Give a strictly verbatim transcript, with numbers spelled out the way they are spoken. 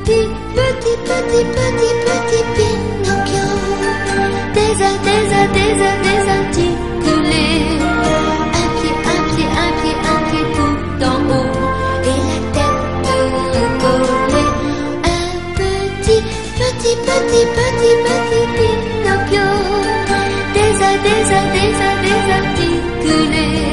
petit, petit, petit, petit, petit Pinocchio. Des ailes, des ailes, des ailes, des articulés. Un pied, un pied, un pied, un pied tout en haut. Et la tête collée. Un petit, petit, petit, petit, petit Pinocchio. Des ailes, des ailes, des ailes, des articulés.